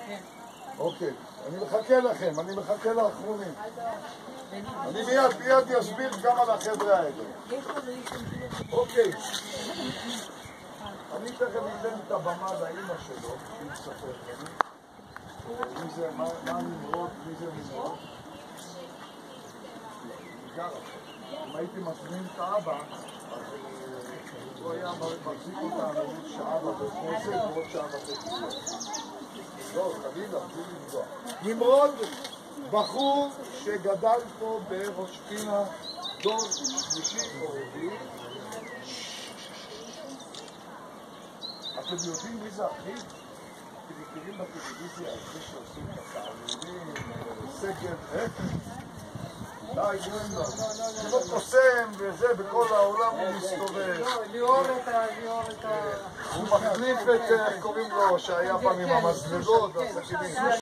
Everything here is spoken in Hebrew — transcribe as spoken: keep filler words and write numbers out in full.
אוקיי, אני מחכה לכם, אני מחכה לאחרונים. אני מיד, מיד אסביר גם על החבר'ה האלה. אוקיי. אני תכף אתן את הבמה לאמא שלו, שהיא תספר לנו. מי זה, מה נמרוד, מי זה נמרוד? אם הייתי מזמין את האבא, אז הוא היה מחזיק אותנו שעה בבית כנסת ועוד שעה בבית כנסת. לא, חלילה, בלי לפגוע. נמרוד, בחור שגדל פה בראש פינה, דור שלישי או רביעי. אתם יודעים מי זה אחיו? אתם מכירים בטלוויזיה על זה שעושים את התעלולים, סגל, אה? די, גורם לו. כמו קוסם וזה, בכל העולם הוא מסתובב. ליאור את ה... הוא מחליף את, איך קוראים לו, שהיה פעם עם המזלגות והסכינים.